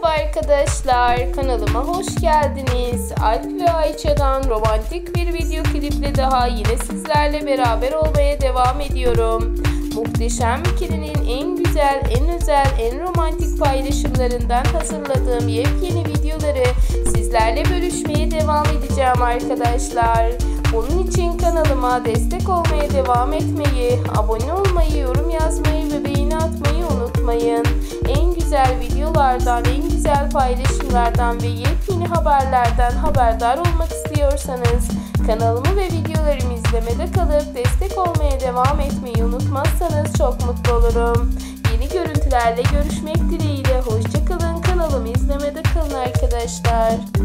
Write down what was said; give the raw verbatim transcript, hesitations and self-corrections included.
arkadaşlar, kanalıma hoş geldiniz. Alp ve Ayça'dan romantik bir video kliple daha yine sizlerle beraber olmaya devam ediyorum. Muhteşem ikilinin en güzel, en özel, en romantik paylaşımlarından hazırladığım yepyeni videoları sizlerle bölüşmeye devam edeceğim arkadaşlar. Bunun için kanalıma destek olmaya devam etmeyi, abone olmayı, yorum yazmayı ve beğeni atmayı unutmayın. En güzel videolardan, en güzel paylaşımlardan ve yepyeni haberlerden haberdar olmak istiyorsanız kanalımı ve videolarımı izlemede kalıp destek olmaya devam etmeyi unutmazsanız çok mutlu olurum. Yeni görüntülerle görüşmek dileğiyle. Hoşça kalın. Kanalımı izlemede kalın arkadaşlar.